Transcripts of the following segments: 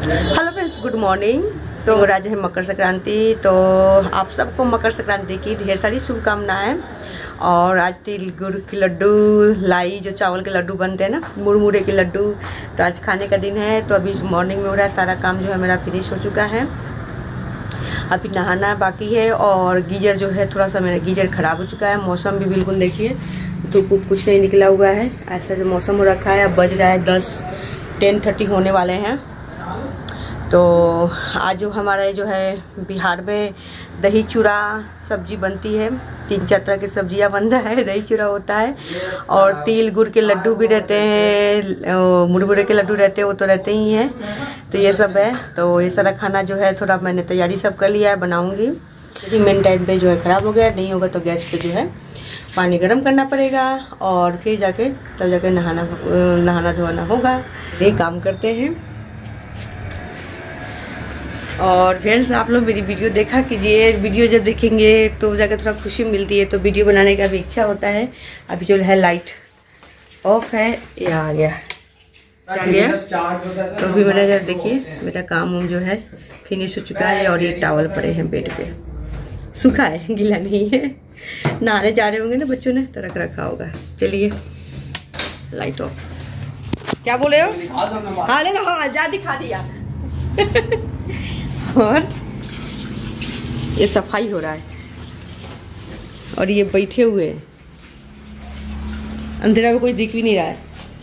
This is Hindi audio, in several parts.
Hello friends, good morning. तो आज है मकर संक्रांति। तो आप सबको मकर संक्रांति की ढेर सारी शुभकामनाएं। और आज तिल गुड़ के लड्डू, लाई जो चावल के लड्डू बनते हैं ना, मुरमुरे के लड्डू, तो आज खाने का दिन है। तो अभी मॉर्निंग में हो रहा है, सारा काम जो है मेरा फिनिश हो चुका है। अभी नहाना बाकी है। और गीजर जो है, थोड़ा सा मेरा गीजर खराब हो चुका है। मौसम भी बिल्कुल देखिए, धूप कुछ नहीं निकला हुआ है, ऐसा जो मौसम हो रखा है। अब बज रहा है 10:30 होने वाले हैं। तो आज जो हमारे जो है बिहार में दही चूड़ा सब्जी बनती है। 3-4 तरह की सब्जियां बनता है, दही चूड़ा होता है और तिल गुड़ के लड्डू भी रहते हैं, मुरमुरे के लड्डू रहते हैं, वो तो रहते ही हैं। तो ये सब है। तो ये सारा खाना जो है थोड़ा मैंने तैयारी सब कर लिया है, बनाऊंगी। लेकिन मेन टाइम पे जो है ख़राब हो गया, नहीं होगा तो गैस पे जो है पानी गर्म करना पड़ेगा और फिर जाके तब जाके नहाना धोना होगा। ये काम करते हैं। और फ्रेंड्स, आप लोग मेरी वीडियो देखा कीजिए। वीडियो जब देखेंगे तो जाकर थोड़ा खुशी मिलती है, तो वीडियो बनाने का भी इच्छा होता है। अभी जो है लाइट ऑफ है, ये आ गया तो अभी मेरा जब देखिए मेरा काम जो है फिनिश हो चुका है। और ये टॉवल पड़े हैं बेड पे, सूखा है, गीला नहीं है। नहाने जा रहे होंगे ना बच्चों ने, तो रख रखा होगा। चलिए लाइट ऑफ। क्या बोले हो? हाँ ले लो, हाँ जा दिखा दिया। और ये सफाई हो रहा है और ये बैठे हुए हैं। अंधेरा में कोई दिख भी नहीं रहा है।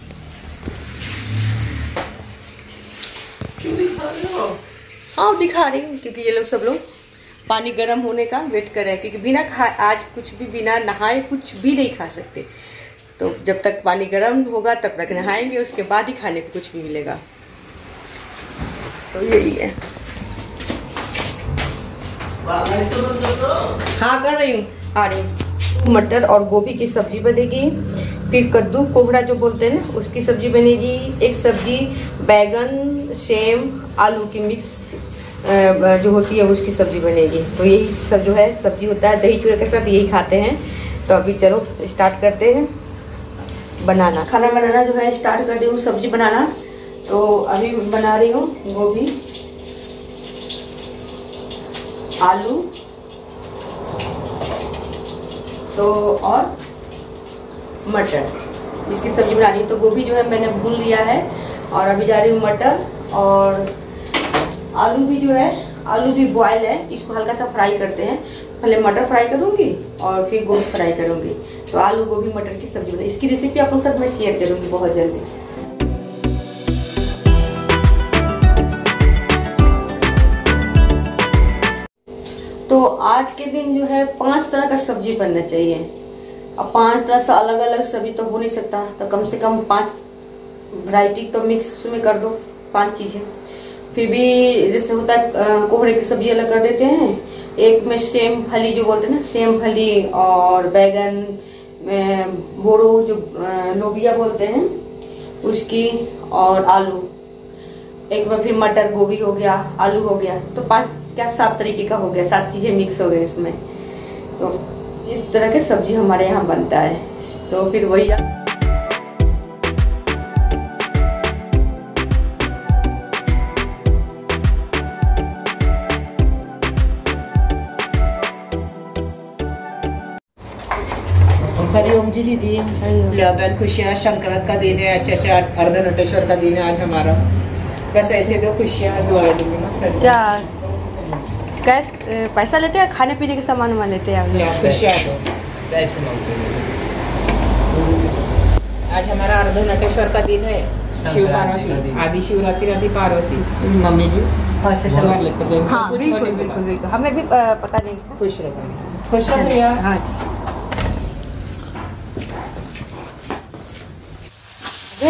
क्यों दिखा रहे हो? हाँ दिखा रही हूँ, क्योंकि ये लोग सब लोग पानी गर्म होने का वेट कर रहे हैं। क्योंकि बिना आज कुछ भी बिना नहाए कुछ भी नहीं खा सकते। तो जब तक पानी गर्म होगा तब तक नहाएंगे, उसके बाद ही खाने को कुछ भी मिलेगा। तो यही है। हाँ कर रही हूँ, आ रही हूँ। मटर और गोभी की सब्जी बनेगी, फिर कद्दू कोहड़ा जो बोलते हैं ना, उसकी सब्जी बनेगी। एक सब्जी बैगन सेम आलू की मिक्स जो होती है उसकी सब्जी बनेगी। तो यही सब जो है सब्जी होता है, दही चूड़े के साथ यही खाते हैं। तो अभी चलो स्टार्ट करते हैं बनाना। खाना बनाना जो है स्टार्ट कर दी हूँ, सब्जी बनाना। तो अभी बना रही हूँ गोभी, आलू तो और मटर, इसकी सब्जी बना रही हूँ। तो गोभी जो है मैंने भून लिया है और अभी जा रही हूँ मटर। और आलू भी जो है, आलू भी बॉयल है, इसको हल्का सा फ्राई करते हैं। पहले मटर फ्राई करूंगी और फिर गोभी फ्राई करूंगी। तो आलू गोभी मटर की सब्जी बनी, इसकी रेसिपी आप लोग साथ मैं शेयर करूंगी बहुत जल्दी। तो आज के दिन जो है 5 तरह का सब्जी बनना चाहिए। अब 5 तरह से अलग अलग सब्जी तो हो नहीं सकता, तो कम से कम 5 वैरायटी तो मिक्स उसमें कर दो, 5 चीजें। फिर भी जैसे होता है कोहड़े की सब्जी अलग कर देते हैं, एक में सेम फली जो बोलते हैं ना, सेम फली और बैगन बोरो जो लोबिया बोलते हैं उसकी, और आलू। एक में फिर मटर गोभी हो गया, आलू हो गया। तो 7 तरीके का हो गया, 7 चीजें मिक्स हो गई उसमें। तो इस तरह के सब्जी हमारे यहाँ बनता है। तो फिर वही हरिओम जी दीदी, लगन खुशियाँ, संक्रांत का दिन है, अच्छा अर्धनटेश्वर का दिन है आज हमारा। बस ऐसे दो खुशियाँ क्या कैश पैसा लेते हैं, खाने पीने के सामान में लेते हैं खुशियाँ दो। आज हमारा अर्धनटेश्वर का दिन है, शिव पार्वती, आदि शिवरात्रि आदि पार्वती। मम्मी जी लेकर जाएंगे। हाँ बिल्कुल बिल्कुल बिल्कुल, हमें भी पता नहीं था। खुश रहो, खुश रहो। हाँ जी।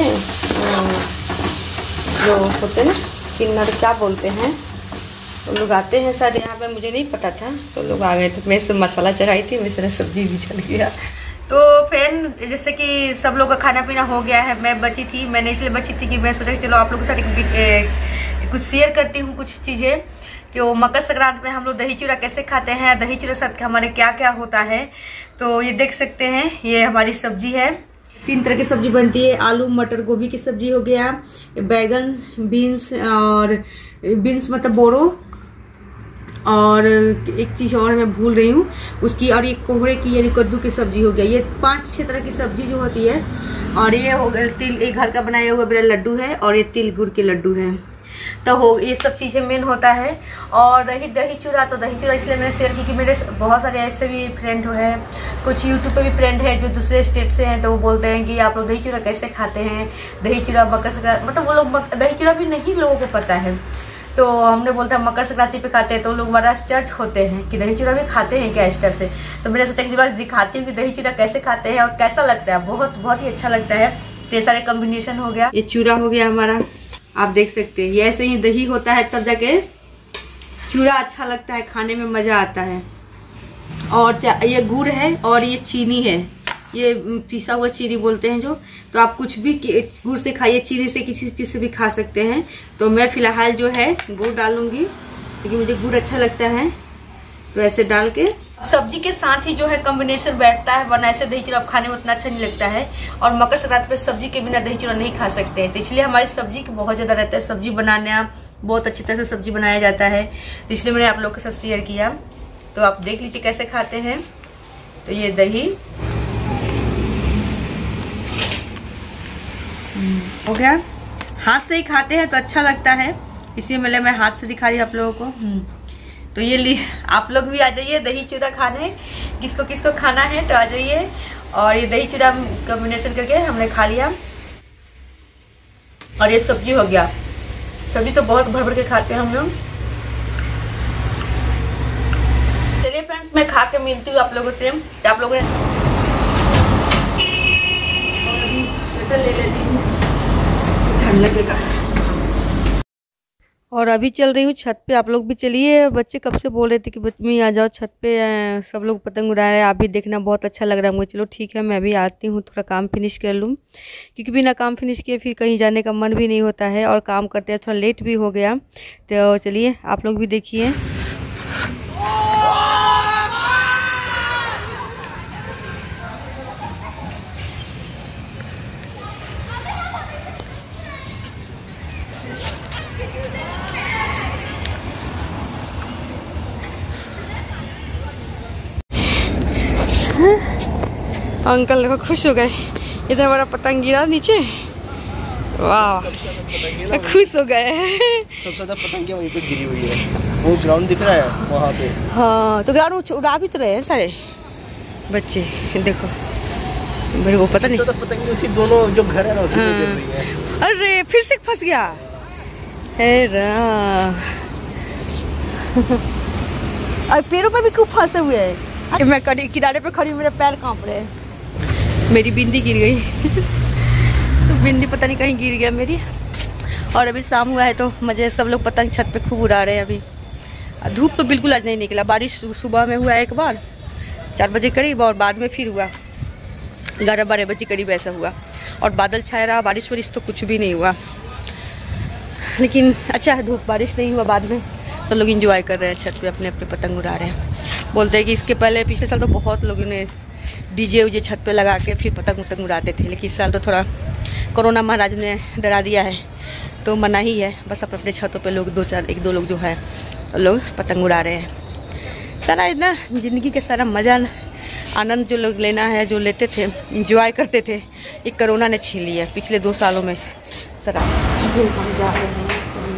जो होते हैं ना किन्नर, क्या बोलते हैं, तो लोग आते हैं शायद यहाँ पे, मुझे नहीं पता था। तो लोग आ गए थे, मैं सब मसाला चढ़ाई थी, मैं सारा सब्जी भी चल गया। तो फ्रेंड, जैसे कि सब लोग का खाना पीना हो गया है, मैं बची थी। मैंने इसलिए बची थी कि मैं सोचा कि चलो आप लोगों के साथ कुछ शेयर करती हूँ, कुछ चीज़ें कि वो मकर संक्रांति में हम लोग दही चूड़ा कैसे खाते हैं, दही चूड़ा साथ हमारे क्या क्या होता है। तो ये देख सकते हैं, ये हमारी सब्जी है 3 तरह की सब्जी बनती है। आलू मटर गोभी की सब्जी हो गया, बैगन बीन्स और बीन्स मतलब बोरो, और एक चीज और मैं भूल रही हूँ उसकी, और ये कोहरे की यानी कद्दू की सब्जी हो गया। ये 5-6 तरह की सब्जी जो होती है। और ये हो गया तिल, एक घर का बनाया हुआ मेरा लड्डू है, और ये तिल गुड़ के लड्डू है। तो हो ये सब चीज़ें मेन होता है। और रही दही चूड़ा, तो दही चूड़ा इसलिए मैंने शेयर की कि मेरे बहुत सारे ऐसे भी फ्रेंड है, कुछ यूट्यूब पे भी फ्रेंड है जो दूसरे स्टेट से हैं, तो वो बोलते हैं कि आप लोग दही चूड़ा कैसे खाते हैं, दही चूड़ा मकर संक्रांति, मतलब वो लोग दही चूड़ा भी नहीं लोगों को पता है। तो हमने बोलता है मकर संक्रांति पे खाते हैं, तो लोग बड़ा आश्चर्य होते हैं कि दही चूड़ा भी खाते हैं क्या इस टाइप से। तो मैंने सोचा कि जरूर दिखाती हूँ कि दही चूड़ा कैसे खाते हैं और कैसा लगता है। बहुत ही अच्छा लगता है। तो ये सारे कॉम्बिनेशन हो गया, ये चूड़ा हो गया हमारा, आप देख सकते हैं। ये ऐसे ही दही होता है तब जाके चूड़ा अच्छा लगता है, खाने में मजा आता है। और ये गुड़ है और ये चीनी है, ये पिसा हुआ चीनी बोलते हैं जो। तो आप कुछ भी गुड़ से खाइए, चीनी से किसी चीज से भी खा सकते हैं। तो मैं फिलहाल जो है गुड़ डालूंगी क्योंकि मुझे गुड़ अच्छा लगता है। तो ऐसे डाल के सब्जी के साथ ही जो है कॉम्बिनेशन बैठता है, वरना ऐसे दही चूड़ा खाने में उतना अच्छा नहीं लगता है। और मकर संक्रांति पे सब्जी के बिना दही चूड़ा नहीं खा सकते हैं, तो इसलिए हमारी सब्जी की बहुत ज्यादा रहता है। सब्जी बनाना बहुत अच्छी तरह से सब्जी बनाया जाता है, तो इसलिए मैंने आप लोगों के साथ शेयर किया। तो आप देख लीजिए कैसे खाते हैं। तो ये दही हो गया, हाथ से ही खाते हैं तो अच्छा लगता है, इसलिए मैं हाथ से दिखा रही हूँ आप लोगों को। तो ये आप लोग भी आ जाइए दही चूड़ा खाने, किसको किसको खाना है तो आ जाइए। और ये दही चूड़ा कॉम्बिनेशन करके हमने खा लिया। और ये सब्जी हो गया, सब्जी तो बहुत भर भर के खाते हैं हम लोग। चलिए फ्रेंड्स, मैं खा के मिलती हूँ आप लोगों से। आप लोगों ने स्वेटर ले लेती हूँ, ठंड लगेगा। और अभी चल रही हूँ छत पे, आप लोग भी चलिए। बच्चे कब से बोल रहे थे कि मम्मी आ जाओ छत पे, सब लोग पतंग उड़ा रहे हैं, आप भी देखना, बहुत अच्छा लग रहा है मुझे। चलो ठीक है, मैं भी आती हूँ, थोड़ा काम फिनिश कर लूँ, क्योंकि बिना काम फिनिश किए फिर कहीं जाने का मन भी नहीं होता है। और काम करते हैं थोड़ा लेट भी हो गया। तो चलिए आप लोग भी देखिए। अंकल देखो खुश हो गए, इधर हमारा पतंग गिरा नीचे, वाह खुश हो गए। सबसे ज्यादा पतंग वहीं पे गिरी हुई है, वो ग्राउंड दिख रहा है वहाँ पे। हाँ तो ग्राउंड उड़ा भी तो रहे हैं सारे बच्चे, देखो मेरे को पता नहीं। पतंग उसी दोनों जो घर है ना उसी में गिर रही है। अरे फिर से फंस गया है और पैरों पे भी खूब फंसे हुए हैं। मैं किनारे पे खड़ी हूँ, मेरे पैर कांप रहे हैं, मेरी बिंदी गिर गई। तो बिंदी पता नहीं कहीं गिर गया मेरी। और अभी शाम हुआ है तो मजे, सब लोग पतंग छत पे खूब उड़ा रहे हैं अभी। धूप तो बिल्कुल आज नहीं निकला, बारिश सुबह में हुआ एक बार 4 बजे करीब, और बाद में फिर हुआ 11-12 बजे करीब ऐसा हुआ। और बादल छाया रहा, बारिश वारिश तो कुछ भी नहीं हुआ। लेकिन अच्छा है, धूप बारिश नहीं हुआ बाद में, तो लोग एंजॉय कर रहे हैं छत पे, अपने अपने पतंग उड़ा रहे हैं। बोलते हैं कि इसके पहले पिछले साल तो बहुत लोगों ने डीजे उजे छत पे लगा के फिर पतंग उतंग उड़ाते थे, लेकिन इस साल तो थोड़ा कोरोना महाराज ने डरा दिया है, तो मना ही है। बस अपने अपने छतों पे लोग 1-2 लोग जो है लोग पतंग उड़ा रहे हैं। सारा इतना ज़िंदगी के सारा मज़ा आनंद जो लोग लेना है, जो लेते थे, इंजॉय करते थे, ये कोरोना ने छीन लिया पिछले 2 सालों में। सारा हम जा रहे हैं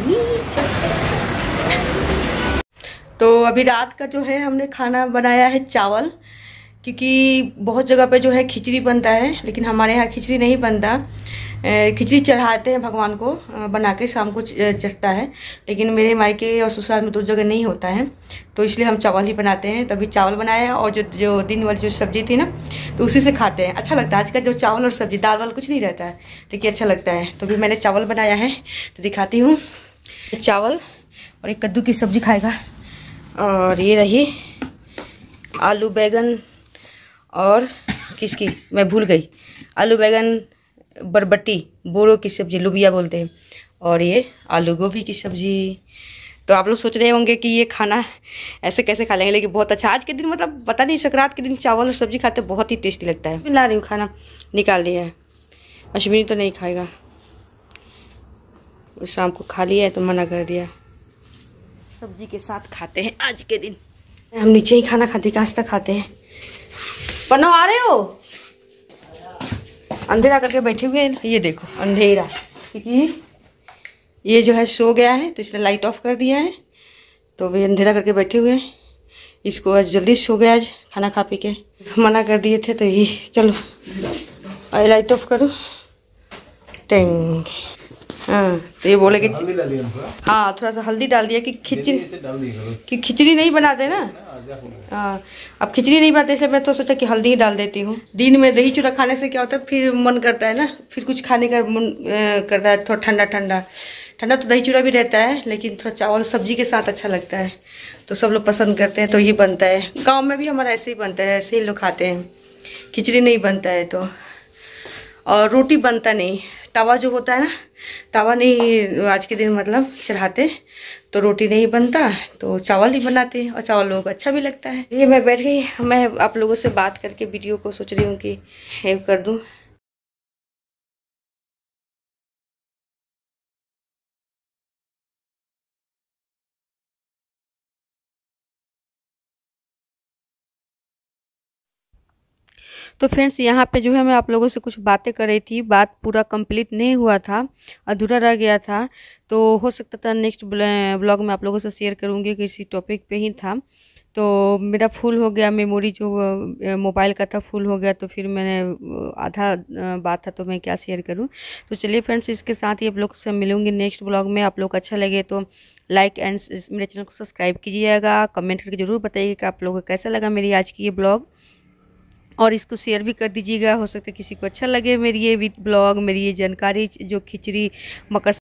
तो अभी रात का जो है हमने खाना बनाया है चावल, क्योंकि बहुत जगह पे जो है खिचड़ी बनता है, लेकिन हमारे यहाँ खिचड़ी नहीं बनता। खिचड़ी चढ़ाते हैं भगवान को, बना के शाम को चढ़ता है, लेकिन मेरे मायके और ससुराल में 2 जगह नहीं होता है, तो इसलिए हम चावल ही बनाते हैं। तभी चावल बनाया, और जो दिन वाली जो सब्जी थी ना, तो उसी से खाते हैं, अच्छा लगता है। आज का जो चावल और सब्जी, दाल वाल कुछ नहीं रहता है, लेकिन अच्छा लगता है। तो भी मैंने चावल बनाया है, तो दिखाती हूँ। चावल और एक कद्दू की सब्जी खाएगा, और ये रही आलू बैगन, और किसकी मैं भूल गई, आलू बैगन बरबट्टी बोरो की सब्जी, लुबिया बोलते हैं, और ये आलू गोभी की सब्जी। तो आप लोग सोच रहे होंगे कि ये खाना ऐसे कैसे खा लेंगे, लेकिन बहुत अच्छा आज के दिन, मतलब पता नहीं, संक्रांत के दिन चावल और सब्जी खाते बहुत ही टेस्टी लगता है। ला रही हूँ खाना, निकाल लिया है। अश्विनी तो नहीं खाएगा, शाम को खा लिया है तो मना कर दिया। सब्जी के साथ खाते हैं आज के दिन। हम नीचे ही खाना खाते, आज तक खाते हैं। पन्ना आ रहे हो? अंधेरा करके बैठे हुए हैं, ये देखो अंधेरा, क्योंकि ये जो है सो गया है तो इसने लाइट ऑफ कर दिया है, तो वे अंधेरा करके बैठे हुए हैं। इसको आज जल्दी सो गया, आज खाना खा पी के मना कर दिए थे, तो ये चलो आई लाइट ऑफ करो टेंग। हाँ तो ये बोले कि हाँ थोड़ा सा हल्दी डाल दिया कि खिचड़ी नहीं बनाते ना। हाँ अब खिचड़ी नहीं बनाते, इसलिए मैं तो सोचा कि हल्दी ही डाल देती हूँ। दिन में दही चूड़ा खाने से क्या होता है, फिर मन करता है ना, फिर कुछ खाने का मन करता है, थोड़ा ठंडा ठंडा ठंडा। तो दही चूड़ा भी रहता है, लेकिन थोड़ा चावल सब्जी के साथ अच्छा लगता है, तो सब लोग पसंद करते हैं, तो ये बनता है। गाँव में भी हमारा ऐसे ही बनता है, ऐसे ही लोग खाते हैं, खिचड़ी नहीं बनता है तो। और रोटी बनता नहीं, तवा जो होता है ना, तवा नहीं आज के दिन मतलब चढ़ाते, तो रोटी नहीं बनता, तो चावल ही बनाते हैं, और चावल लोगों को अच्छा भी लगता है। ये मैं बैठ गई, मैं आप लोगों से बात करके वीडियो को सोच रही हूँ कि सेव कर दूँ। तो फ्रेंड्स यहाँ पे जो है मैं आप लोगों से कुछ बातें कर रही थी, बात पूरा कंप्लीट नहीं हुआ था, अधूरा रह गया था, तो हो सकता था नेक्स्ट ब्लॉग में आप लोगों से शेयर करूँगी, किसी टॉपिक पे ही था। तो मेरा फुल हो गया, मेमोरी जो मोबाइल का था फुल हो गया, तो फिर मैंने आधा बात था तो मैं क्या शेयर करूं। तो चलिए फ्रेंड्स, इसके साथ ही आप लोग से मिलूंगी नेक्स्ट ब्लॉग में। आप लोग को अच्छा लगे तो लाइक एंड मेरे चैनल को सब्सक्राइब कीजिएगा, कमेंट करके ज़रूर बताइएगा कि आप लोगों को कैसा लगा मेरी आज की ये ब्लॉग, और इसको शेयर भी कर दीजिएगा। हो सकता है किसी को अच्छा लगे मेरी ये ब्लॉग, मेरी ये जानकारी जो खिचड़ी मकर